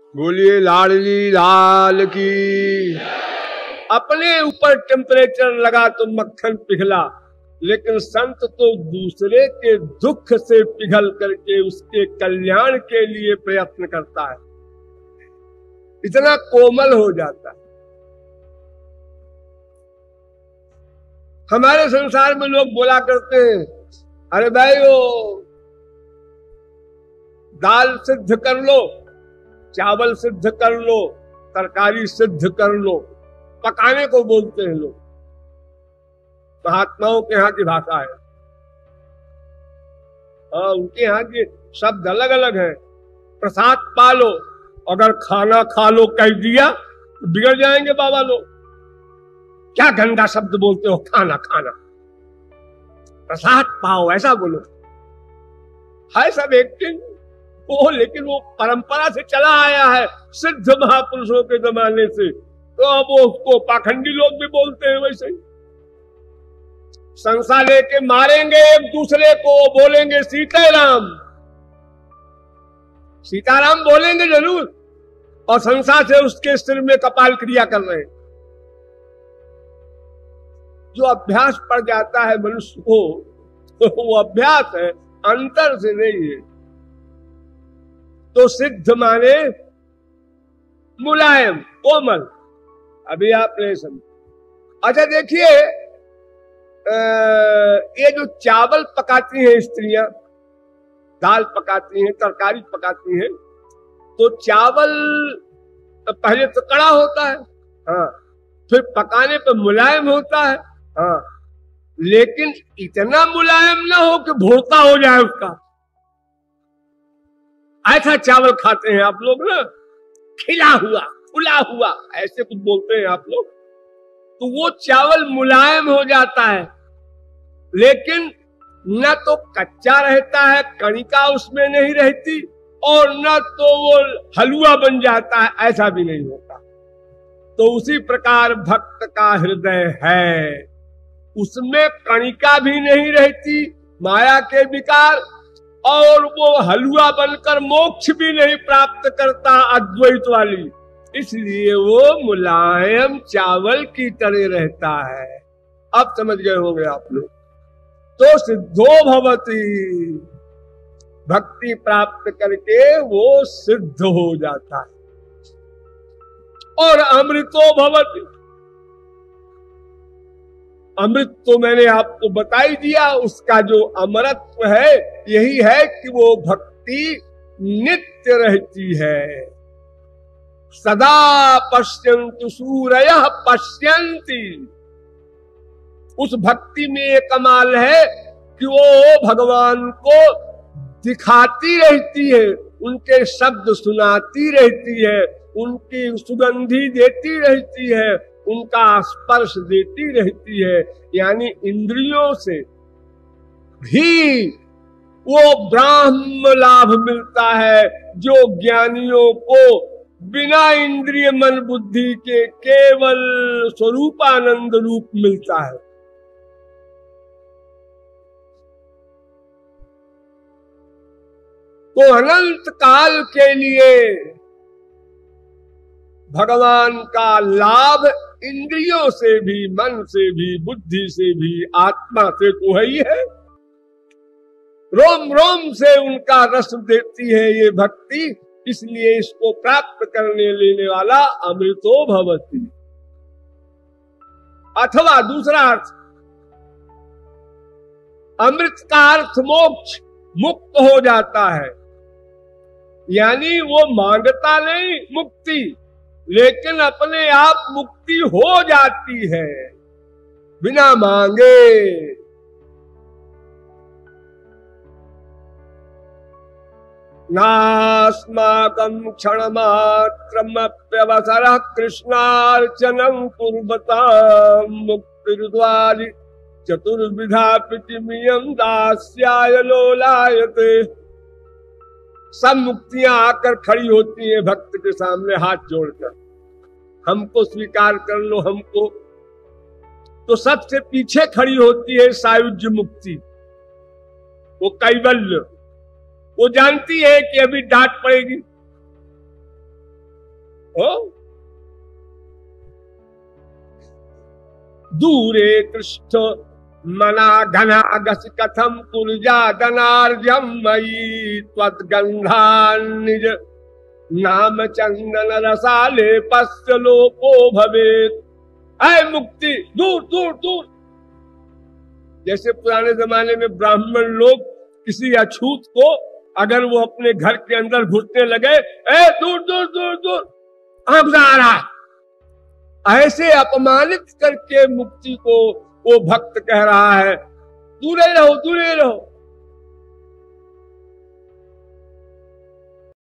बोलिए लाडली लाल की। अपने ऊपर टेम्परेचर लगा तो मक्खन पिघला, लेकिन संत तो दूसरे के दुख से पिघल करके उसके कल्याण के लिए प्रयत्न करता है, इतना कोमल हो जाता है। हमारे संसार में लोग बोला करते हैं, अरे भाई वो दाल सिद्ध कर लो, चावल सिद्ध कर लो, तरकारी सिद्ध कर लो, पकाने को बोलते हैं लोग। महात्माओं के यहाँ की भाषा है, उनके यहाँ के शब्द अलग अलग हैं। प्रसाद पालो, अगर खाना खा लो कह दिया तो बिगड़ जाएंगे बाबा लोग। क्या गंदा शब्द बोलते हो, खाना खाना, प्रसाद पाओ ऐसा बोलो। है सब एक्टिंग वो, लेकिन वो परंपरा से चला आया है सिद्ध महापुरुषों के जमाने से, तो अब वो उसको पाखंडी लोग भी बोलते हैं वैसे ही। संसा लेके मारेंगे एक दूसरे को, बोलेंगे सीताराम सीताराम बोलेंगे जरूर, और संसा से उसके सिर में कपाल क्रिया कर रहे हैं। जो अभ्यास पड़ जाता है मनुष्य को, वो अभ्यास है, अंतर से नहीं है। तो सिद्ध माने मुलायम कोमल। अभी आपने समझा। अच्छा देखिए, ये जो चावल पकाती हैं स्त्रियां, दाल पकाती हैं, तरकारी पकाती हैं, तो चावल पहले तो कड़ा होता है, हाँ, फिर पकाने पे मुलायम होता है, हाँ, लेकिन इतना मुलायम ना हो कि भुरता हो जाए उसका। ऐसा चावल खाते हैं आप लोग ना, खिला हुआ फुला हुआ ऐसे कुछ बोलते हैं आप लोग, तो वो चावल मुलायम हो जाता है, लेकिन न तो कच्चा रहता है, कणिका उसमें नहीं रहती, और न तो वो हलवा बन जाता है, ऐसा भी नहीं होता। तो उसी प्रकार भक्त का हृदय है, उसमें कणिका भी नहीं रहती माया के विकार, और वो हलवा बनकर मोक्ष भी नहीं प्राप्त करता अद्वैत वाली, इसलिए वो मुलायम चावल की तरह रहता है। अब समझ गए होंगे आप लोग। तो सिद्धो भवति, भक्ति प्राप्त करके वो सिद्ध हो जाता है। और अमृतो भवति, अमृत तो मैंने आपको बता ही दिया, उसका जो अमरत्व है यही है कि वो भक्ति नित्य रहती है। सदा पश्यन्तु सूरयः पश्यन्ति, उस भक्ति में एक कमाल है कि वो भगवान को दिखाती रहती है, उनके शब्द सुनाती रहती है, उनकी सुगंधी देती रहती है, उनका स्पर्श देती रहती है। यानी इंद्रियों से भी वो ब्राह्म लाभ मिलता है, जो ज्ञानियों को बिना इंद्रिय मन बुद्धि के केवल स्वरूपानंद रूप मिलता है। तो अनंत काल के लिए भगवान का लाभ इंद्रियों से भी, मन से भी, बुद्धि से भी, आत्मा से तो है ही है। रोम रोम से उनका रस देती है ये भक्ति, इसलिए इसको प्राप्त करने लेने वाला अमृतो भवति। अथवा दूसरा अर्थ, अमृत का अर्थ मोक्ष, मुक्त हो जाता है। यानी वो मांगता नहीं मुक्ति, लेकिन अपने आप मुक्ति हो जाती है बिना मांगे। नास्माकं क्षणमात्रमप्यवसरः कृष्णार्चनं कुर्वतां मुक्तिर्द्वारि चतुर्विधा पृथिवीयं दास्याय लोलायते। सब मुक्तियां आकर खड़ी होती हैं भक्त के सामने हाथ जोड़कर, हमको स्वीकार कर लो हमको। तो सबसे पीछे खड़ी होती है सायुज्य मुक्ति, वो कैवल्य। वो जानती है कि अभी डांट पड़ेगी, हो दूरे तिष्ठ मना घनागस कथम पुरजादनार्जम मयि त्वद्गंधान् निज नाम चंदन रसाले पस्य लोको भवेत। आए मुक्ति दूर दूर दूर। जैसे पुराने जमाने में ब्राह्मण लोग किसी अछूत को अगर वो अपने घर के अंदर घुसने लगे, ए दूर दूर दूर दूर, आपका आ रहा, ऐसे अपमानित करके मुक्ति को वो भक्त कह रहा है दूरे रहो दूरे रहो।